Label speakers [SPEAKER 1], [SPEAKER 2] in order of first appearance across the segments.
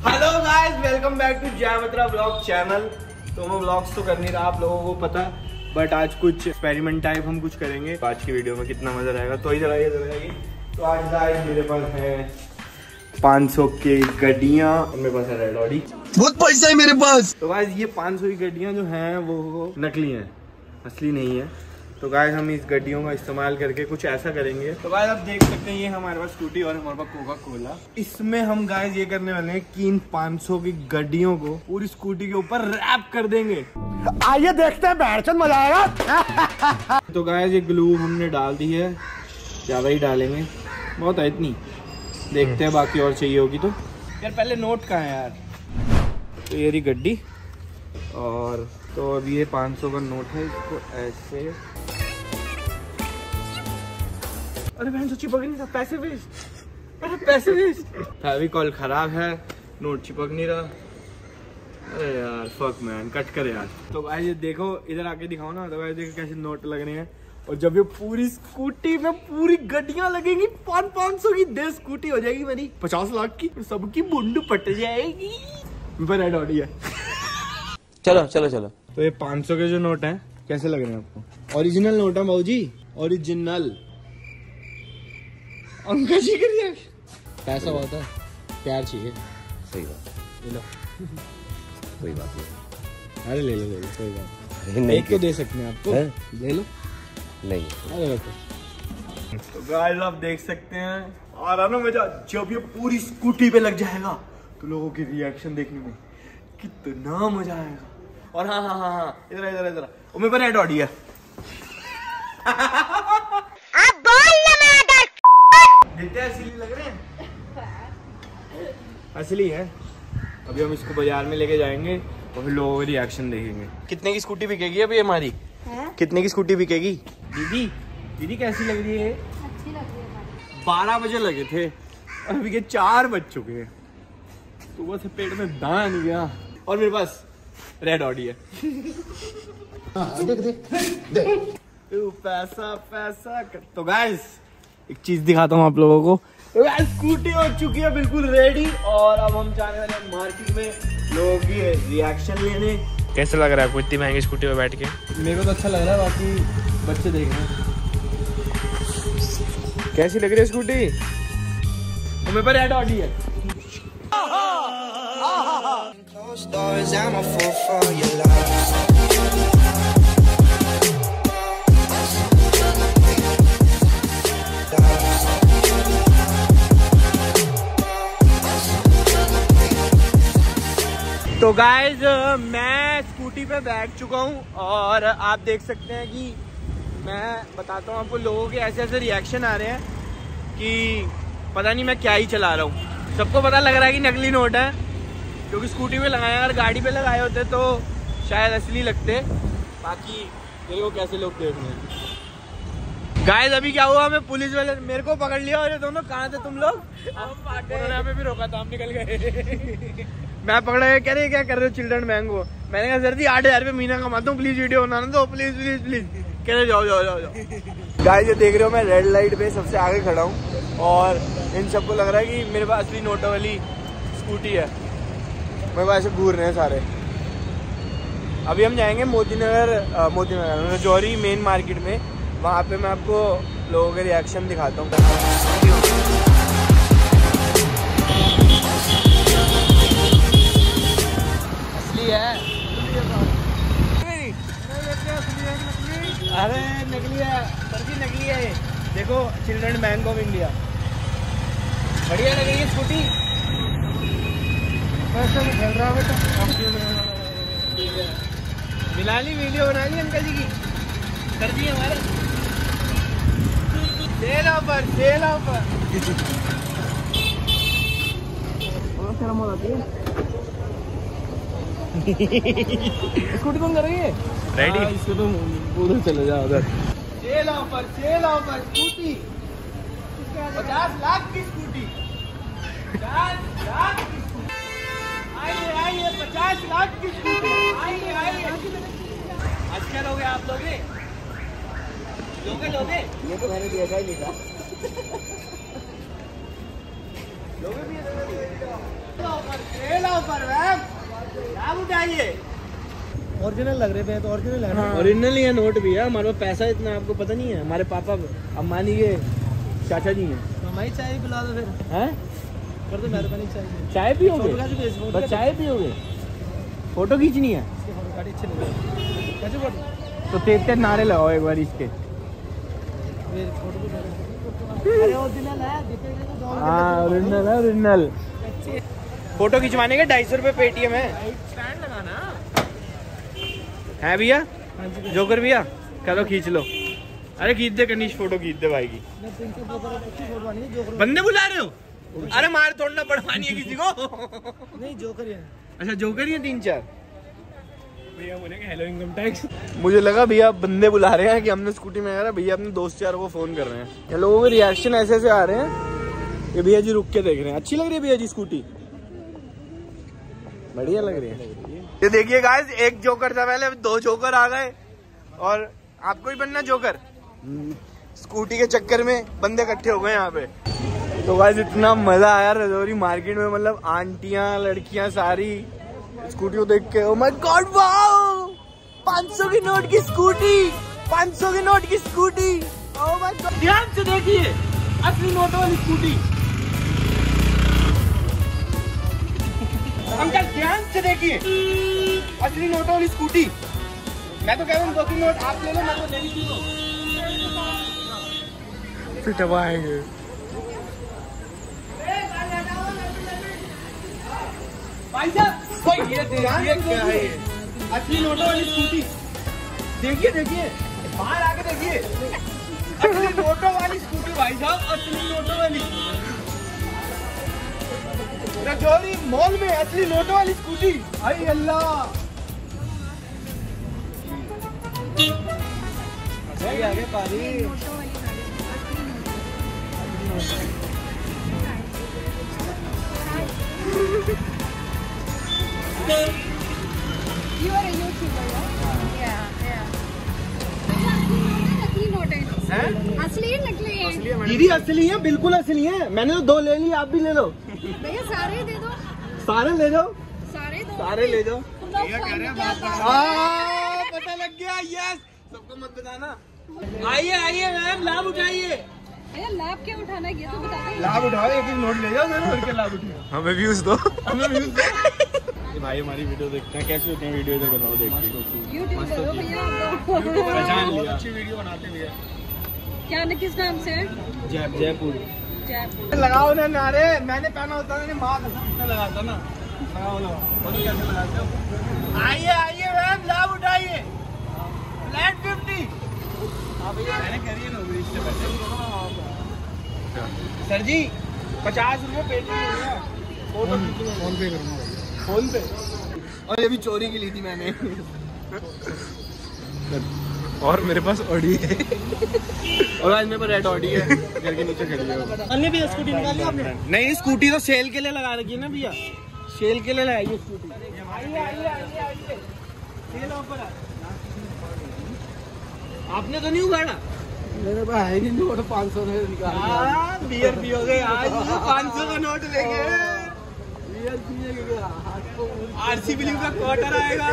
[SPEAKER 1] Hello guys, welcome back to जयमत्रा blog channel. तो मैं ब्लॉग्स तो कर नहीं रहा, आप लोगों को पता, बट आज कुछ एक्सपेरिमेंट टाइप हम कुछ करेंगे। आज की वीडियो में कितना मजा आएगा तो इधर आइए। तो आज गाइस मेरे पास है 500 की गड्डियाँ, मेरे पास है रेड ऑडी,
[SPEAKER 2] बहुत पैसा है मेरे पास।
[SPEAKER 1] तो गाइस ये 500 की गड्डियाँ जो हैं वो नकली हैं, असली नहीं है। तो गाइस हम इस गड्डियों का इस्तेमाल करके कुछ ऐसा करेंगे। तो गाइस आप देख सकते हैं ये हमारे पास स्कूटी और हमारे पास कोका कोला। इसमें हम गाइस ये करने वाले हैं कि इन 500 की गड्डियों को पूरी स्कूटी के ऊपर रैप कर देंगे।
[SPEAKER 2] आइए देखते हैं, बैठचंद मजा आएगा।
[SPEAKER 1] तो गाइस ये ग्लू हमने डाल दी है, ज्यादा ही डालेंगे, बहुत है इतनी, देखते हैं बाकी और चाहिए होगी तो। यार पहले नोट कहाँ है यार। तो ये रही गड्डी, और तो अभी ये 500 का नोट है, इसको ऐसे, अरे बहन तो चिपक नहीं था, पैसे वेस्ट, अरे पैसे वेस्ट। फेविकॉल खराब है, नोट चिपक नहीं रहा, अरे यार फक मैन, कट कर यार। तो भाई ये देखो, इधर आके दिखाओ ना, तो भाई देखो कैसे नोट लग रहे हैं। और जब ये पूरी स्कूटी में पूरी गड्डियां लगेंगी, 500 की 10 स्कूटी हो जाएगी मेरी 50 लाख की, सबकी बुंड पट जाएगी। रेड ऑडी है।
[SPEAKER 3] चलो चलो चलो।
[SPEAKER 1] तो ये 500 के जो नोट हैं कैसे लग रहे हैं आपको? ओरिजिनल नोट है बाबूजी, ओरिजिनल। अंकल जी के लिए पैसा बहुत है, प्यार चाहिए।
[SPEAKER 3] सही बात,
[SPEAKER 1] ले लो,
[SPEAKER 3] कोई बात नहीं।
[SPEAKER 1] अरे ले लो कोई बात
[SPEAKER 3] नहीं,
[SPEAKER 1] एक तो दे सकते हैं आपको, ले लो।
[SPEAKER 3] नहीं,
[SPEAKER 1] अरे रखो। तो गाइस आप देख सकते हैं, आ रहा ना मजा जब ये पूरी स्कूटी पे लग जाएगा, तो लोगों की रिएक्शन देखने में कितना मजा आएगा। और हाँ हाँ हाँ हाँ, इधर इधर इधर, मेरे पर रेड ऑडी है। असली लग रहे हैं, असली है। अभी हम इसको बाजार में लेके जाएंगे और फिर लोगों के रिएक्शन देखेंगे। कितने की स्कूटी बिकेगी अभी हमारी? कितने की स्कूटी बिकेगी? दीदी दीदी कैसी लग रही है?
[SPEAKER 4] अच्छी लग रही है।
[SPEAKER 1] 12 बजे लगे थे, अभी के 4 बज चुके हैं। सुबह से पेट में दाना नहीं गया, और मेरे पास रेड ऑडी है।
[SPEAKER 2] देख देख देख,
[SPEAKER 1] पैसा पैसा। तो गाइस एक चीज दिखाता हूँ आप लोगों को। तो स्कूटी हो चुकी है बिल्कुल रेडी, और अब हम जाने वाले हैं मार्केट में लोगों की रिएक्शन लेने।
[SPEAKER 3] कैसे लग रहा है आपको इतनी महंगी स्कूटी में बैठ के?
[SPEAKER 1] मेरे को तो अच्छा लग रहा है, बाकी बच्चे देख रहे हैं। कैसी लग रही है स्कूटी? तो मेरे पर रेड ऑडी है। तो गाइज मैं स्कूटी पे बैठ चुका हूँ, और आप देख सकते हैं कि मैं बताता हूँ आपको, लोगों के ऐसे ऐसे रिएक्शन आ रहे हैं कि पता नहीं मैं क्या ही चला रहा हूँ। सबको पता लग रहा है कि नकली नोट है, क्योंकि स्कूटी पे लगाए, अगर गाड़ी पे लगाए होते तो शायद असली लगते। बाकी देखो कैसे लोग देख रहे हैं। गाइस अभी क्या हुआ, मैं पुलिस वाले मेरे को पकड़ लिया, और ये दोनों कहाँ थे तुम लोग? यहाँ पे भी रोका था, हम निकल गए। मैं पकड़ा गया, कह रहे क्या कर रहे हो चिल्ड्रन मैंगो। मैंने कहा सर जी 8000 रुपये महीना कमाता हूँ, प्लीज वीडियो बनाना दो, प्लीज प्लीज प्लीज। कह रहे जाओ जाओ जाओ जाओ। गाइस ये देख रहे हो, मैं रेड लाइट पे सबसे आगे खड़ा हूँ, और इन सबको लग रहा है कि मेरे पास असली नोटों वाली स्कूटी है। मेरे पास ऐसे घूर रहे हैं सारे। अभी हम जाएंगे मोतीनगर रजौरी मेन मार्केट में, वहाँ पे मैं आपको लोगों के रिएक्शन दिखाता हूँ। अरे नकली है सर जी, नकली है ये। देखो चिल्ड्रन बैंक ऑफ इंडिया, बढ़िया लग रही है स्कूटी। खेल रहा बेटा, मिला ली, वीडियो बना ली अंकल जी की, सर जी हमारे। Sale offer, sale offer. Scooty कौन कर रही है?
[SPEAKER 3] रेडी?
[SPEAKER 1] इसको तुम उधर चले जाओ, उधर। सेल ऑफर स्कूटी, 50 लाख की स्कूटी, 50 लाख की स्कूटी। आइए 50 लाख की स्कूटी, आइए। आज क्या लोगे आप? लोगे? ये तो मैंने दिया ही नहीं था। लोगे भी ओरिजिनल लग रहे थे तो ओरिजिनल है। ओरिजिनल ही है, नोट भी है। हमारे पास पैसा इतना आपको पता नहीं है। हमारे पापा अम्बानी के चाचा जी हैं। हमारी चाय पिला दो फिर। हैं? कर दो मेहरबानी चाय। चाय पियोगे? बस चाय पियोगे? फोटो खींचनी है? तो तेज नारे लगाओ एक बार इसके। हाँ ओरिजिनल है, ओरिजिनल। फोटो खिंचवाने के 250 रुपए पेटीएम है। स्टैंड लगाना है भैया? जोकर भैया करो खींच लो। अरे खींच दे कनीश, फोटो खींच दे भाई की। बंदे बुला रहे हो? अरे मार तोड़ना पड़वानी है किसी को? नहीं जोकर ही है। अच्छा जोकर ही है 3-4 भैया। बोलेंगे हेलो इनकम टैक्स। मुझे लगा भैया बंदे बुला रहे हैं कि हमने स्कूटी में आया। भैया अपने दोस्त यारों को फोन कर रहे हैं। ये लोगों के रिएक्शन ऐसे ऐसे आ रहे हैं। ये भैया जी रुक के देख रहे हैं। अच्छी लग रही है भैया जी स्कूटी? बढ़िया लग रही है। ये देखिए गाइस, एक जोकर था पहले, 2 जोकर आ गए। और आपको ही बनना जोकर? स्कूटी के चक्कर में बंदे इकट्ठे हो गए यहाँ पे। तो गाइस इतना मजा आया रजौरी मार्केट में। मतलब आंटियां लड़कियां सारी स्कूटी को देख के, ओह माय गॉड वाओ, 500 की नोट की स्कूटी, 500 की नोट की स्कूटी। ओह माय गॉड, ध्यान से देखिए असली नोट वाली स्कूटी। अंकल ध्यान से देखिए असली नोट वाली स्कूटी। मैं तो कह रहा हूँ 2 नोट आप ले लो, मैं तो ले लीजिए। फिर तब आएंगे। भाई साहब ये देखिए क्या है, असली नोटों वाली स्कूटी। देखिए देखिए बाहर आके देखिए, असली नोटों वाली स्कूटी भाई साहब, असली नोटों वाली। रजौरी मॉल में असली नोटों वाली स्कूटी। हाय अल्लाह, आगे पारी।
[SPEAKER 4] You are a YouTuber, yeah. नकली नोट है। असली है नकली है?
[SPEAKER 1] दीदी असली है, बिल्कुल असली है। मैंने तो 2 ले ली, आप भी ले लो।
[SPEAKER 4] भैया सारे दे दो।
[SPEAKER 1] सारे ले जाओ,
[SPEAKER 4] सारे दो,
[SPEAKER 1] सारे ले जाओ।
[SPEAKER 4] पता
[SPEAKER 1] पता लग गया। यस, सबको मत बताना। आइए आइए मैम, लाभ उठाइए।
[SPEAKER 4] लाभ क्या उठाना है ये तो बता दो।
[SPEAKER 1] लाभ उठाओ, एक नोट ले जाओ, फिर के लाभ उठाओ। हमें व्यूज दो, हमें व्यूज दो। भाई हमारी वीडियो देखते हैं, कैसे होती है वीडियो, इधर बनाओ देखते।
[SPEAKER 4] यूट्यूब करो भैया,
[SPEAKER 1] पहचान लिया। अच्छी वीडियो बनाते भैया।
[SPEAKER 4] क्या ना किस नाम से?
[SPEAKER 1] जयपुर। लगाओ ना नारे, मैंने पहना होता ना, माँ कसम लगाता ना। लगाओ लगाओ, कैसे लगाते हो? आइए आइए मैम, लाभ उठाइए। फ्लैट 50। मैंने करिए ना इससे पहले। सर जी 50 रुपये पेटीएम। फोटो फोन पे करूँगा, फोन पे। और ये भी चोरी की ली थी मैंने। और मेरे पास ऑडी है। और आज मेरे पास रेड ऑडी है, घर के नीचे खड़ी है। अन्य भी स्कूटी निकाली आपने? नहीं, स्कूटी तो सेल के लिए लगा रखी है ना भैया, सेल के लिए लगाई स्कूटी। आइए आइए आइए आइए, सेल ऑफर है। आपने तो नहीं उगाड़ा? मेरे पास है नहीं नोट, 500 में निकाल। बियर पियोगे आज? 500 का नोट लेंगे, बियर पिएंगे। आरसी बिलिंग का क्वार्टर आएगा।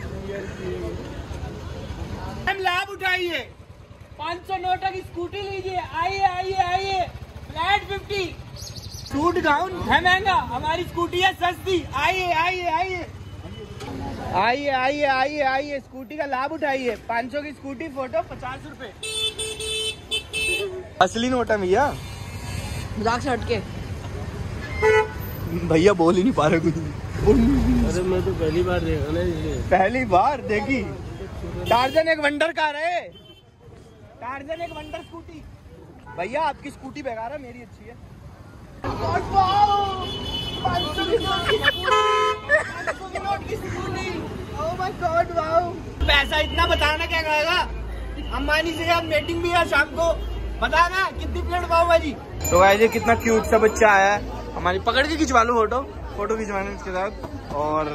[SPEAKER 1] हम लाभ उठाइए, 500 नोटों की स्कूटी लीजिए। आइए आइए आइए, फ्लैट 50। सूट गाउन है महंगा, हमारी स्कूटी है सस्ती। आइए आइए आइए आइए आइए आइए आइए, स्कूटी का लाभ उठाइए। 500 की स्कूटी, फोटो 50 रुपए। असली नोट है भैया,
[SPEAKER 4] मजाक से हटके।
[SPEAKER 1] भैया बोल ही नहीं पा रहे कुछ।
[SPEAKER 3] अरे मैं तो पहली बार देखा ना, इसलिए।
[SPEAKER 1] पहली बार देखी। टार्जन एक वंडर कार है, टार्जन एक वंडर स्कूटी। भैया आपकी स्कूटी बेकार है, मेरी अच्छी है। पैसा इतना बताना क्या कहेगा? अंबानी से आप मीटिंग भी है शाम को, बताना कितनी प्लेट पाव भाजी। तो गाइस ये कितना क्यूट सा बच्चा आया है, हमारी पकड़ के खिंचवा लो फोटो, फोटो खिंचवाने इसके साथ। और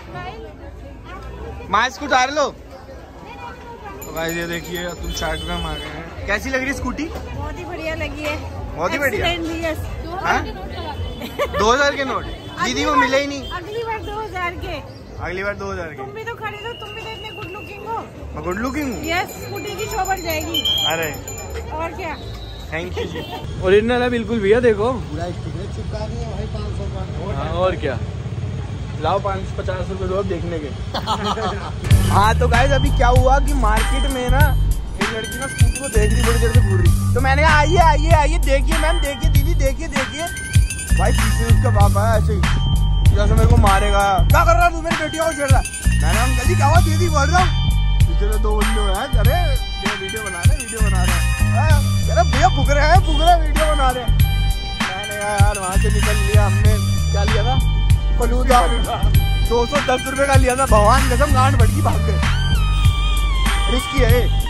[SPEAKER 1] मास्क उतार लो। तो गाइस ये देखिए तुम चार्ट में हम आ गए हैं। कैसी लग रही है स्कूटी?
[SPEAKER 4] बहुत ही बढ़िया लगी है,
[SPEAKER 1] बहुत ही बढ़िया। 2000 के नोट। दीदी वो मिले ही नहीं।
[SPEAKER 5] अगली बार 2000 के।
[SPEAKER 1] अगली बार 2000 के।
[SPEAKER 5] तुम भी तो खरीदो, तुम भी तो इतने गुड लुकिंग हो।
[SPEAKER 1] मैं गुड लुकिंग हूँ?
[SPEAKER 5] यस, स्कूटी की शो बढ़ जाएगी।
[SPEAKER 1] अरे
[SPEAKER 5] और क्या।
[SPEAKER 1] Thank you ji. ओरिजिनल है बिल्कुल भैया, देखो
[SPEAKER 2] पूरा स्टिकर चिपका दिया भाई 500 का।
[SPEAKER 1] हाँ, और क्या। लाओ 550 रुपए दो अब देखने के। हाँ तो गाइस अभी क्या हुआ कि मार्केट में ना एक लड़की ना स्कूटी को देख रही, बड़ी देर से घूर रही, तो मैंने कहा आइए आइए आइए देखिए मैम, देखिए दीदी, देखिए देखिए। भाई पीछे उसका बाप है ऐसे ही, जैसे मेरे को मारेगा, क्या कर रहा तू मेरी बेटी को छेड़ रहा। मैंने अंकल जी क्या हुआ, दीदी बोल रहा हूँ। पीछे तो 2 बंदे हैं, अरे वीडियो बना रहे अरे भैया भुग रहे हैं वीडियो बना रहे हैं। मैंने यार वहाँ से निकल लिया, हमने क्या लिया था, फलूदा 210 रुपए का लिया था, भगवान कसम गांड भटकी भाग गए। रिस्की है।